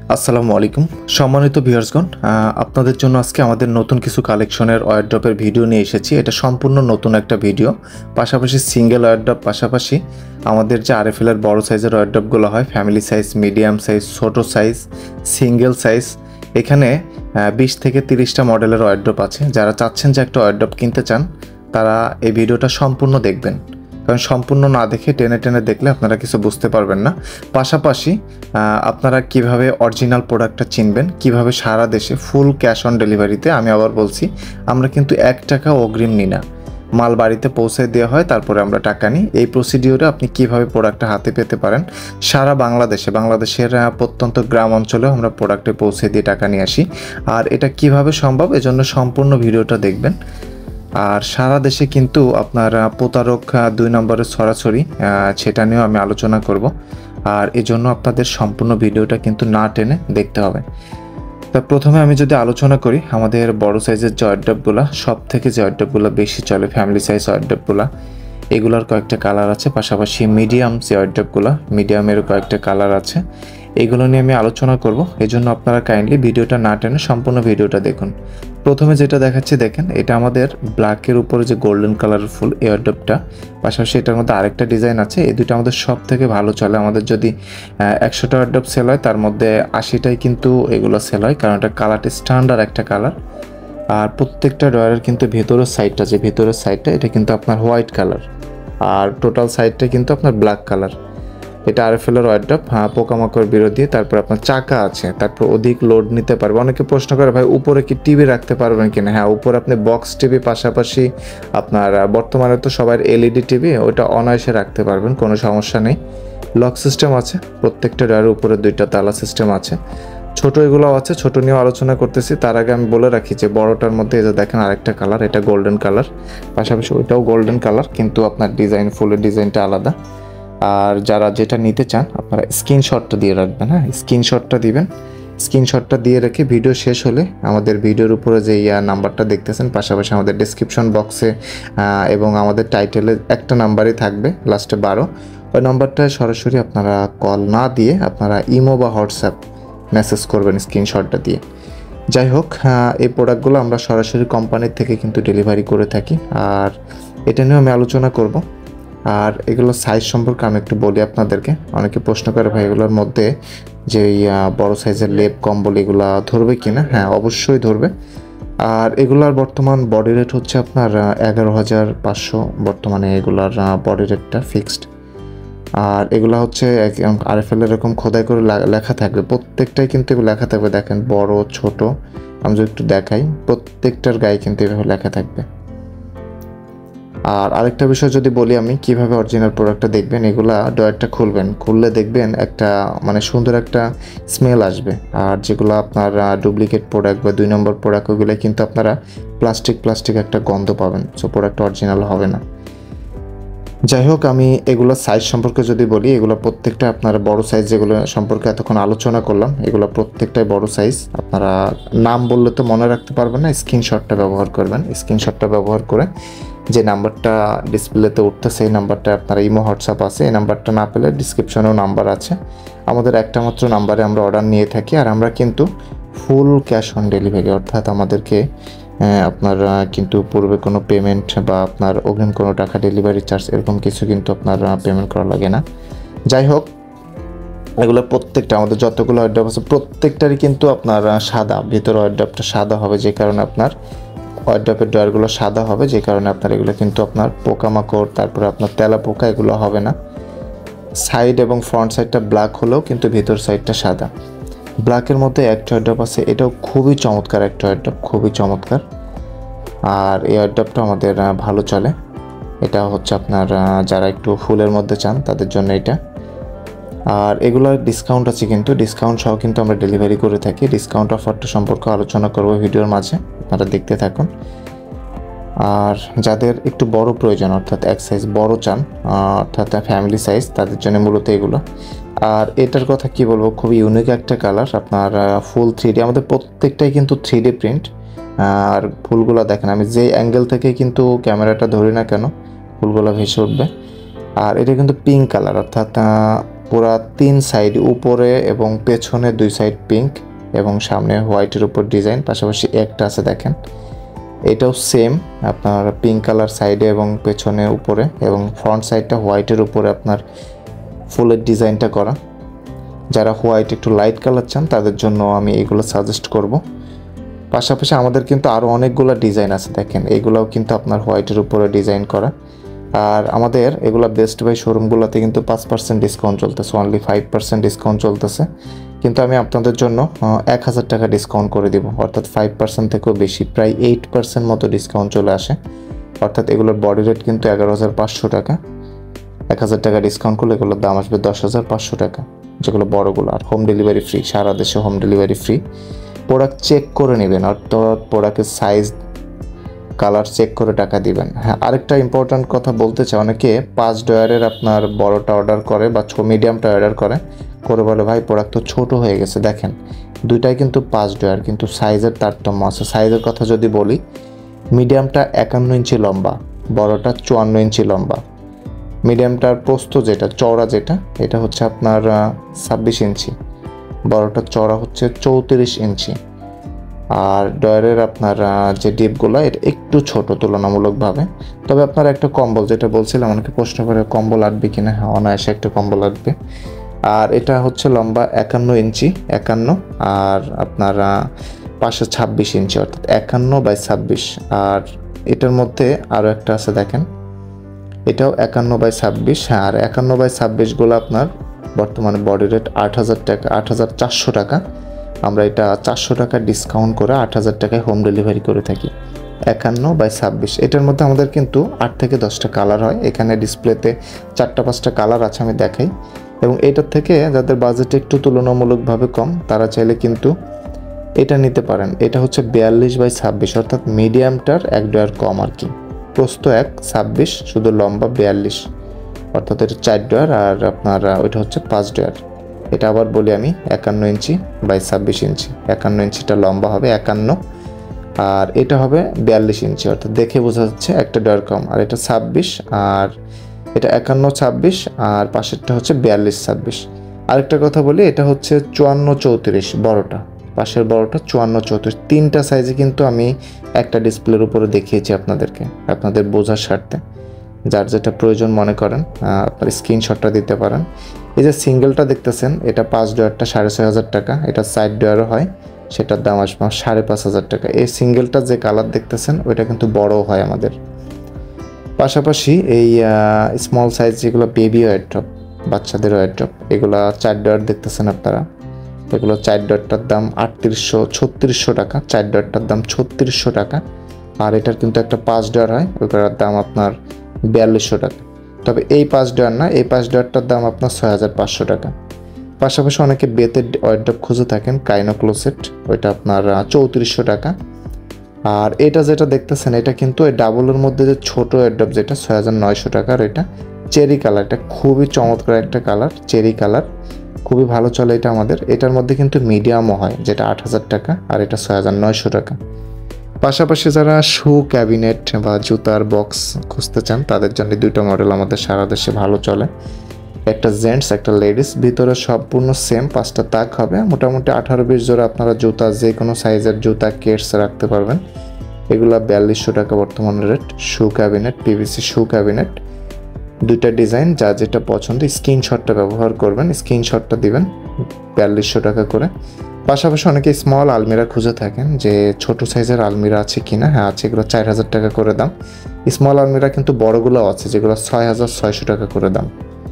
আসসালামু আলাইকুম সম্মানিত ভিউয়ার্সগণ, আপনাদের জন্য আজকে আমাদের নতুন কিছু কালেকশনের ওয়ারড্রপের ভিডিও নিয়ে এসেছি। এটা সম্পূর্ণ নতুন একটা ভিডিও, পাশাপাশি সিঙ্গেল ওয়ারড্রপ, পাশাপাশি আমাদের যে আরএফএল এর বড় সাইজের ওয়ারড্রপগুলো হয়, ফ্যামিলি সাইজ, মিডিয়াম সাইজ, ছোট সাইজ, সিঙ্গেল সাইজ। এখানে 20 থেকে 30টা মডেলের ওয়ারড্রপ আছে। যারা চাচ্ছেন যে একটা ওয়ারড্রপ কিনতে চান, তারা এই ভিডিওটা সম্পূর্ণ দেখবেন, কারণ সম্পূর্ণ না দেখে টেনে টেনে দেখলে আপনারা কিছু বুঝতে পারবেন না। পাশাপাশি আপনারা কিভাবে অরিজিনাল প্রোডাক্টটা চিনবেন, কিভাবে সারা দেশে ফুল ক্যাশ অন ডেলিভারিতে, আমি আবার বলছি, আমরা কিন্তু 1 টাকা অগ্রিম নিই না, মাল বাড়িতে পৌঁছে দেওয়া হয়, তারপরে আমরা টাকা নিই। এই প্রসিডিওরে আপনি কিভাবে প্রোডাক্টটা হাতে পেতে পারেন সারা বাংলাদেশের প্রত্যন্ত গ্রাম অঞ্চলেও আমরা প্রোডাক্টে পৌঁছে দিয়ে টাকা নিয়ে আসি। আর এটা কিভাবে সম্ভব, এজন্য সম্পূর্ণ ভিডিওটা দেখবেন। আর সারা দেশে কিন্তু আপনার প্রতারক 2 নম্বরের ছড়াছড়ি, সেটা নিয়েও আমি আলোচনা করব। আর এজন্য আপনাদের সম্পূর্ণ ভিডিওটা কিন্তু না টেনে দেখতে হবে। তা প্রথমে আমি যদি আলোচনা করি, আমাদের বড় সাইজের যে ওয়ারড্রপগুলো, সব থেকে যে ওয়ারড্রপগুলো বেশি চলে, ফ্যামিলি সাইজ ওয়ারড্রপগুলো, এগুলোর কয়েকটা কালার আছে। পাশাপাশি মিডিয়াম যে ওয়ারড্রপগুলো, মিডিয়ামেরও কয়েকটা কালার আছে। এগুলো নিয়ে আমি আলোচনা করব, এজন্য আপনারা কাইন্ডলি ভিডিওটা না টেনে সম্পূর্ণ ভিডিওটা দেখুন। প্রথমে যেটা দেখাচ্ছি দেখেন, এটা আমাদের ব্ল্যাকের উপরে যে গোল্ডেন কালারের ফুল এয়ারড্রপটা, পাশাপাশি এটার মধ্যে আরেকটা ডিজাইন আছে। এই দুটো আমাদের সব থেকে ভালো চলে। আমাদের যদি 100টা এয়ারড্রপ সেল হয়, তার মধ্যে 80টাই কিন্তু এগুলো সেল হয়, কারণ এটা কালারটা স্ট্যান্ডার্ড একটা কালার। আর প্রত্যেকটা ড্রয়ারের কিন্তু ভেতরের সাইডটা এটা কিন্তু আপনার হোয়াইট কালার, আর টোটাল সাইডটা কিন্তু আপনার ব্ল্যাক কালার। এটা আরএফএল এর ওয়ারড্রপ, পোকামাকড় বিরোধী। তারপর আপনার চাকা আছে, তারপর অধিক লোড নিতে পারবে। অনেকে প্রশ্ন করে, ভাই উপরে কি টিভি রাখতে পারবেন কিনা? হ্যাঁ, উপরে আপনি বক্স টিভি, পাশাপাশি আপনার বর্তমানে তো সবার এলইডি টিভি, ওটা অনায়াসে রাখতে পারবেন, কোনো সমস্যা নেই। লক সিস্টেম আছে, প্রত্যেকটা ড্রয়ারের উপরে 2টা তালা সিস্টেম আছে। ছোট এগুলোও আছে, ছোট নিয়েও আলোচনা করতেছি। তার আগে আমি বলে রাখি যে বড়টার মধ্যে এই যে দেখেন আরেকটা কালার, এটা গোল্ডেন কালার, পাশাপাশি ওইটাও গোল্ডেন কালার, কিন্তু আপনার ফুলের ডিজাইনটা আলাদা। আর যারা যেটা নিতে চান, আপনারা স্ক্রিনশটটা দিয়ে রাখবেন। হ্যাঁ, স্ক্রিনশটটা দিবেন। স্ক্রিনশটটা দিয়ে রেখে ভিডিও শেষ হলে আমাদের ভিডিওর উপরে যে নাম্বারটা দেখতেছেন, পাশাপাশি আমাদের ডেসক্রিপশন বক্সে এবং আমাদের টাইটেলে একটা নাম্বারই থাকবে, লাস্টে 12, ওই নাম্বারটায় সরাসরি আপনারা কল না দিয়ে আপনারা ইমো বা হোয়াটসঅ্যাপ মেসেজ করবেন স্ক্রিনশটটা দিয়ে। যাই হোক, এই প্রোডাক্টগুলো আমরা সরাসরি কোম্পানির থেকে কিন্তু ডেলিভারি করে থাকি, আর এটা নিয়েও আমি আলোচনা করব। আর এগুলো সাইজ সম্পর্কে আমি একটু বলি আপনাদেরকে। অনেকে প্রশ্ন করে, ভাই এগুলোর মধ্যে যে বড় সাইজের লেপ কম্বল এগুলা ধরবে কিনা? হ্যাঁ, অবশ্যই ধরবে। আর এগুলার বর্তমান বডি রেট হচ্ছে আপনার 11,500 বর্তমানে এগুলার বডি রেটটা ফিক্সড। আর এগুলা হচ্ছে আরএফএল এরকম খোদাই করে লেখা থাকবে, প্রত্যেকটাই কিন্তু এগুলো লেখা থাকবে। দেখেন, বড় ছোট আমি যদি একটু দেখাই, প্রত্যেকটার গায়ে কিন্তু এভাবে লেখা থাকবে। আর আরেকটা বিষয় যদি বলি, আমি কিভাবে অরিজিনাল প্রোডাক্টটা দেখবেন, এগুলা ডয়ারটা খুললে দেখবেন একটা মানে সুন্দর একটা স্মেল আসবে। আর যেগুলো আপনার ডুপ্লিকেট প্রোডাক্ট বা 2 নম্বর প্রোডাক্ট, ওগুলো কিন্তু আপনারা প্লাস্টিক একটা গন্ধ পাবেন, সো প্রোডাক্টটা অরিজিনাল হবে না। যাই হোক, আমি এগুলো সাইজ সম্পর্কে যদি বলি, এগুলো প্রত্যেকটা আপনার বড় সাইজ, যেগুলো সম্পর্কে এতক্ষণ আলোচনা করলাম, এগুলো প্রত্যেকটাই বড় সাইজ। আপনারা নাম বললে তো মনে রাখতে পারবেন না, স্ক্রিনশটটা ব্যবহার করবেন। স্ক্রিনশটটা ব্যবহার করে যে নাম্বারটা ডিসপ্লেতে উঠতেছে, এই নাম্বারটা আপনারা ইমো হোয়াটসঅ্যাপ আছে, এই নাম্বারটা না পেলে ডিসক্রিপশনেও নাম্বার আছে। আমাদের একটা মাত্র নাম্বারে আমরা অর্ডার নিয়ে থাকি। আর আমরা কিন্তু ফুল ক্যাশ অন ডেলিভারি, অর্থাৎ আমাদেরকে আপনার কিন্তু পূর্বে কোনো পেমেন্ট বা আপনার অগ্রিম কোনো টাকা, ডেলিভারি চার্জ এরকম কিছু কিন্তু আপনার পেমেন্ট করা লাগে না। যাই হোক, এগুলো প্রত্যেকটা আমাদের যতগুলো ওয়ারড্রপ আছে প্রত্যেকটারই কিন্তু আপনার সাদা, ভিতরে ওয়ারড্রপটা সাদা হবে, যে কারণে আপনার ওয়ারড্রপের ডয়ারগুলো সাদা হবে, যে কারণে আপনার এগুলো কিন্তু আপনার পোকামাকড়, তারপরে আপনার তেলা পোকা এগুলো হবে না। সাইড এবং ফ্রন্ট সাইডটা ব্ল্যাক হলেও কিন্তু ভিতর সাইডটা সাদা। ব্ল্যাকের মধ্যে একটা ওয়ারড্রপ আছে, এটাও খুবই চমৎকার একটা ওয়ারড্রপ, খুবই চমৎকার। আর এই ওয়ারড্রপটা আমাদের ভালো চলে। এটা হচ্ছে আপনার যারা একটু ফুলের মধ্যে চান তাদের জন্য এটা। আর এগুলোর ডিসকাউন্ট আছে, কিন্তু ডিসকাউন্ট সহ কিন্তু আমরা ডেলিভারি করে থাকি। ডিসকাউন্ট অফারটা সম্পর্কে আলোচনা করব ভিডিওর মাঝে, আপনারা দেখতে থাকুন। আর যাদের একটু বড় প্রয়োজন, অর্থাৎ এক সাইজ বড় চান, অর্থাৎ ফ্যামিলি সাইজ, তাদের জন্য মূলত এগুলো। আর এটার কথা কি বলবো, খুবই ইউনিক একটা কালার, আপনার ফুল 3D, আমাদের প্রত্যেকটাই কিন্তু 3D প্রিন্ট। আর ফুলগুলো দেখেন, আমি যে অ্যাঙ্গেল থেকে কিন্তু ক্যামেরাটা ধরি না কেন, ফুলগুলো ভেসে উঠবে। আর এটা কিন্তু পিঙ্ক কালার, অর্থাৎ পুরা 3 সাইড উপরে এবং পেছনে 2 সাইড পিঙ্ক এবং সামনে হোয়াইটের উপর ডিজাইন, পাশাপাশি একটা আছে দেখেন, এটাও সেম আপনার পিঙ্ক কালার সাইডে এবং পেছনে উপরে, এবং ফ্রন্ট সাইডটা হোয়াইটের উপরে আপনার ফুলের ডিজাইনটা করা। যারা হোয়াইট একটু লাইট কালার চান তাদের জন্য আমি এগুলো সাজেস্ট করব। পাশাপাশি আমাদের কিন্তু আরও অনেকগুলো ডিজাইন আছে দেখেন, এগুলোও কিন্তু আপনার হোয়াইটের উপরে ডিজাইন করা। আর আমাদের এগুলো বেস্ট বাই শোরুমগুলোতে কিন্তু 5% ডিসকাউন্ট চলতেছে, অনলি 5% ডিসকাউন্ট চলতেছে, কিন্তু আমি আপনাদের জন্য 1000 টাকা ডিসকাউন্ট করে দিব, অর্থাৎ 5% থেকেও বেশি, প্রায় 8% মতো ডিসকাউন্ট চলে আসে। অর্থাৎ এগুলোর বডি রেট কিন্তু 11,500 টাকা, 1000 টাকা ডিসকাউন্ট করলে এগুলোর দাম আসবে 10,500 টাকা, যেগুলো বড়গুলো। আর হোম ডেলিভারি ফ্রি, সারা দেশে home delivery free. Product check করে নেবেন, অর্থাৎ প্রোডাক্টের সাইজ কালার চেক করে টাকা দিবেন। হ্যাঁ, আরেকটা ইম্পর্ট্যান্ট কথা বলতে চাই, অনেকে 5 ডয়ারের আপনার বড়টা অর্ডার করে বা মিডিয়ামটা অর্ডার করে বলে ভাই প্রোডাক্ট তো ছোটো হয়ে গেছে। দেখেন দুইটাই কিন্তু 5 ডয়ার, কিন্তু সাইজের তারতম্য আছে। সাইজের কথা যদি বলি, মিডিয়ামটা 51 ইঞ্চি লম্বা, বড়টা 54 ইঞ্চি লম্বা। মিডিয়ামটার প্রস্থ যেটা চওড়া যেটা, এটা হচ্ছে আপনার 26 ইঞ্চি, বড়টার চওড়া হচ্ছে 34 ইঞ্চি। আর ডয়ারের আপনার যে ডিপগুলো এটা একটু ছোট তুলনামূলকভাবে। তবে আপনার একটা কম্বল, যেটা বলছিলাম অনেকে প্রশ্ন করে কম্বল আটবে কিনা, হ্যাঁ অনায়াসে একটা কম্বল আটবে। আর এটা হচ্ছে লম্বা 51 ইঞ্চি, 51, আর আপনার পাশে 26 ইঞ্চি, অর্থাৎ 51/26। আর এটার মধ্যে আরও একটা আছে দেখেন, এটাও 51/26। হ্যাঁ, আর 51/26গুলো আপনার বর্তমানে বডি রেট 8,000 টাকা, 8,400 টাকা। আমরা এটা 400 টাকা ডিসকাউন্ট করে 8,000 টাকায় হোম ডেলিভারি করে থাকি। 51/26, এটার মধ্যে আমাদের কিন্তু 8 থেকে 10টা কালার হয়। এখানে ডিসপ্লেতে 4-5টা কালার আছে, আমি দেখাই। এবং এটার থেকে যাদের বাজেট একটু তুলনামূলকভাবে কম, তারা চাইলে কিন্তু এটা নিতে পারেন। এটা হচ্ছে 42/26, অর্থাৎ মিডিয়ামটার 1 ডয়ার কম আর কি। প্রস্থ 1, 26, শুধু লম্বা 42, অর্থাৎ এটা 4 ডয়ার, আর আপনার ওইটা হচ্ছে 5 ডয়ার। এটা আবার বলি আমি, 51/26 ইঞ্চি, 51 ইঞ্চিটা লম্বা হবে 51, আর এটা হবে 42 ইঞ্চি, অর্থাৎ দেখে বোঝা যাচ্ছে একটা ডয়ার কম। আর এটা 26, আর এটা 51/26, আর পাশেরটা হচ্ছে 42/26। আরেকটা কথা বলি, এটা হচ্ছে 54/34 বড়টা, পাশের বড়টা 54/34। 3টা সাইজে কিন্তু আমি একটা ডিসপ্লের উপরে দেখিয়েছি আপনাদেরকে, আপনাদের বোঝার স্বার্থে। যার যেটা প্রয়োজন মনে করেন আপনার স্ক্রিনশটটা দিতে পারেন। এই যে সিঙ্গেলটা দেখতেছেন, এটা 5 ডয়ারটা 6,500 টাকা, এটা 4 ডয়ারও হয়, সেটার দাম আসবে 5,500 টাকা। এই সিঙ্গেলটা যে কালার দেখতেছেন ওইটা কিন্তু বড়ও হয় আমাদের। পাশাপাশি এই স্মল সাইজ যেগুলো বেবি ওয়ারড্রপ, বাচ্চাদের ওয়ারড্রপ, এগুলো 4 ডয়ার দেখতেছেন আপনারা, এগুলো 4 ডয়ারটার দাম 3800-3600 টাকা, 4 ডয়ারটার দাম 3600 টাকা। আর এটার কিন্তু একটা 5 ডয়ার হয়, ওইটার দাম আপনার 4200 টাকা। তবে এই 5 ডয়ার না, এই 5 ডয়ারটার দাম আপনার 6,500 টাকা। পাশাপাশি অনেকে বেতের ওয়ারড্রপ খুঁজে থাকেন, কাইনো ক্লোসেট, ওইটা আপনার 3400 টাকা। আর এটা যেটা দেখতেছেন, এটা কিন্তু এই ডাবলের মধ্যে যে ছোট ওয়ারড্রপ, যেটা 6,900 টাকার, এটা চেরি কালার, এটা খুবই চমৎকার একটা কালার, চেরি কালার, খুবই ভালো চলে এটা আমাদের। এটার মধ্যে কিন্তু মিডিয়ামও হয়, যেটা 8,000 টাকা, আর এটা 6,900 টাকা। পাশাপাশি যারা শু ক্যাবিনেট বা জুতার বক্স খুঁজতে চান, তাদের জন্য 2টা মডেল আমাদের সারা দেশে ভালো চলে, একটা জেন্টস একটা লেডিস। ভিতরে সম্পূর্ণ সেম 5টা তাক হবে, মোটামুটি 18-20 জোড়া আপনারা জুতা, যে কোনো সাইজের জুতা কেটস রাখতে পারবেন। এগুলো 4200 টাকা বর্তমানে rate. Shoe cabinet, PVC shoe cabinet, 2টা ডিজাইন, যা যেটা পছন্দ স্ক্রিনশটটা ব্যবহার করবেন, স্ক্রিনশটটা দিবেন, 4200 টাকা করে। পাশাপাশি অনেকে স্মল আলমিরা খুঁজে থাকেন, যে ছোট সাইজের আলমিরা আছে কিনা, হ্যাঁ আছে, এগুলো 4,000 টাকা করে দাম। স্মল আলমিরা কিন্তু বড়গুলো আছে, যেগুলো 6,600 টাকা করে দাম।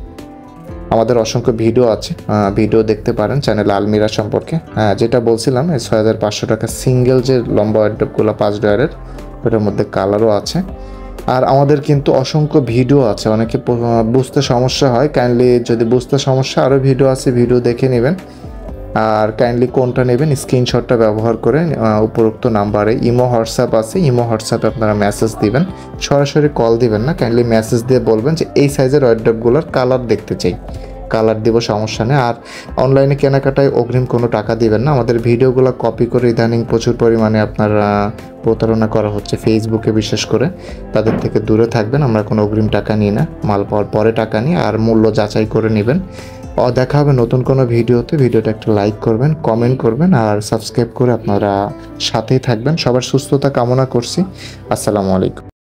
আমাদের অসংখ্য ভিডিও আছে, ভিডিও দেখতে পারেন চ্যানেলে আলমিরা সম্পর্কে। হ্যাঁ, যেটা বলছিলাম, এই 6,500 টাকা সিঙ্গেল যে লম্বা ওয়ারড্রপগুলো 5 ডয়ারের, ওটার মধ্যে কালারও আছে। আর আমাদের কিন্তু অসংখ্য ভিডিও আছে, অনেকে বুঝতে সমস্যা হয়, কাইন্ডলি যদি বুঝতে সমস্যা, আরও ভিডিও আছে, ভিডিও দেখে নেবেন। আর কাইন্ডলি কোনটা নেবেন স্ক্রিনশটটা ব্যবহার করে উপরোক্ত নাম্বারে ইমো হোয়াটসঅ্যাপ আছে, ইমো হোয়াটসঅ্যাপে আপনারা মেসেজ দিবেন, সরাসরি কল দিবেন না, কাইন্ডলি মেসেজ দিয়ে বলবেন যে এই সাইজের ওয়ারড্রপগুলোর কালার দেখতে চাই, কালার দিব, সমস্যা নেই। আর অনলাইনে কেনাকাটায় অগ্রিম কোনো টাকা দিবেন না। আমাদের ভিডিওগুলো কপি করে ইদানিং প্রচুর পরিমাণে আপনারা প্রতারণা করা হচ্ছে ফেসবুকে, বিশেষ করে তাদের থেকে দূরে থাকবেন। আমরা কোনো অগ্রিম টাকা নিই না, মাল পাওয়ার পরে টাকা নিই, আর মূল্য যাচাই করে নেবেন। দেখা হবে নতুন কোনো ভিডিওতে। ভিডিওটা একটা লাইক করবেন, কমেন্ট করবেন আর সাবস্ক্রাইব করে আপনারা সাথেই থাকবেন। সবার সুস্থতা কামনা করছি। আসসালামু আলাইকুম।